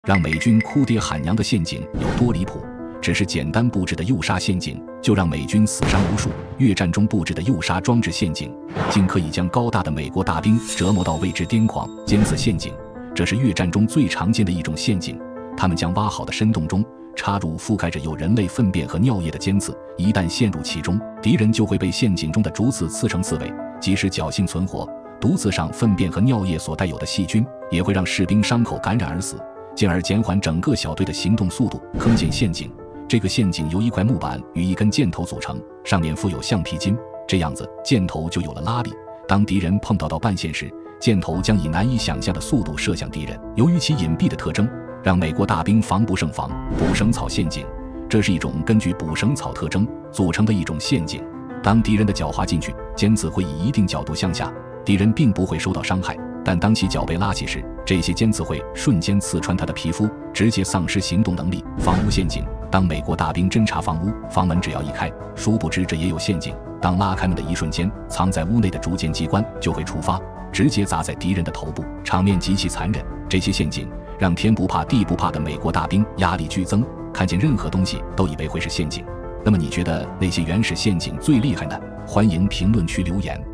让美军哭爹喊娘的陷阱有多离谱？只是简单布置的诱杀陷阱，就让美军死伤无数。越战中布置的诱杀装置陷阱，竟可以将高大的美国大兵折磨到为之癫狂。尖刺陷阱，这是越战中最常见的一种陷阱。他们将挖好的深洞中插入覆盖着有人类粪便和尿液的尖刺，一旦陷入其中，敌人就会被陷阱中的竹刺刺成刺猬，即使侥幸存活，毒刺上粪便和尿液所带有的细菌也会让士兵伤口感染而死，进而减缓整个小队的行动速度。坑陷陷阱，这个陷阱由一块木板与一根箭头组成，上面附有橡皮筋，这样子箭头就有了拉力。当敌人碰到半线时，箭头将以难以想象的速度射向敌人。由于其隐蔽的特征，让美国大兵防不胜防。捕绳草陷阱，这是一种根据捕绳草特征组成的一种陷阱。当敌人的脚滑进去，尖刺会以一定角度向下，敌人并不会受到伤害，但当其脚被拉起时，这些尖刺会瞬间刺穿他的皮肤，直接丧失行动能力。房屋陷阱，当美国大兵侦察房屋，房门只要一开，殊不知这也有陷阱，当拉开门的一瞬间，藏在屋内的竹剑机关就会触发，直接砸在敌人的头部，场面极其残忍。这些陷阱让天不怕地不怕的美国大兵压力剧增，看见任何东西都以为会是陷阱。那么你觉得那些原始陷阱最厉害呢？欢迎评论区留言。